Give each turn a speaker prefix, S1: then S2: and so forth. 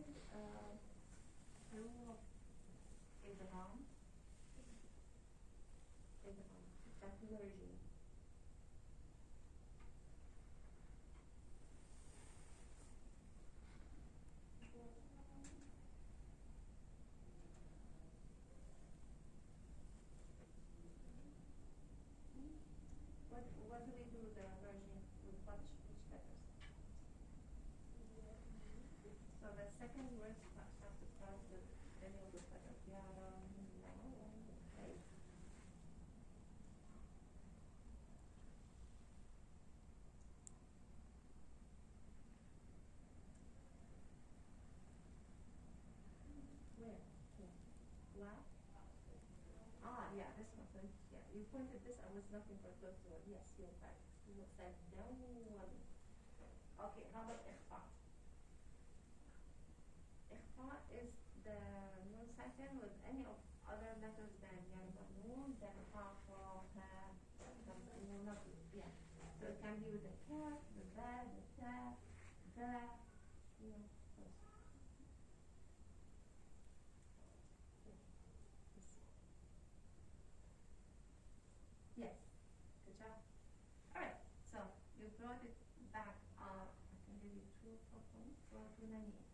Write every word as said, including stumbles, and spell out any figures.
S1: is uh, rule of Abraham. Abraham, conversion. What, what do we do the version with what, which letters? So the second word has to start with any of those letters. Yeah, um, no, okay. Where? Where? Black? Ah, yeah, this one. So, yeah, you pointed this. I was looking for close to it. Yes, you're right. You said down one. Okay, how about ikhfa? Ikhfa is the noon second with any of other letters than yani noon, then ha, ha, ha, not, yeah. So it can be with the kaf, the ba, the ta, the, you know, those. Yes, good job. All right, so you brought it back up. I can give you two points for two ninety-eight.